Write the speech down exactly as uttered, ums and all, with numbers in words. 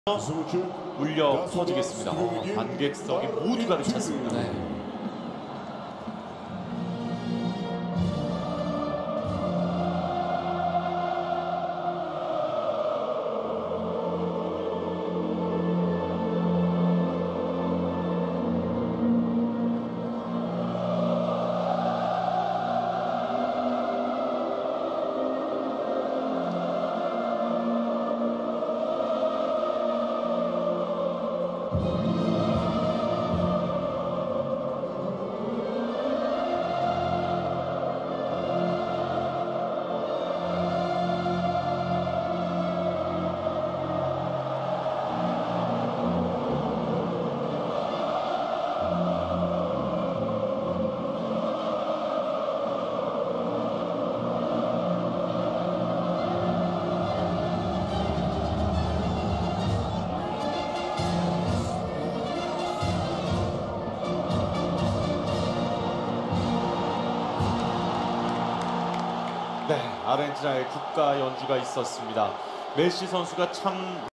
울려 퍼지겠습니다. 어, 관객석이 모두 가득 찼습니다. 네. 네, 아르헨티나의 국가 연주가 있었습니다. 메시 선수가 참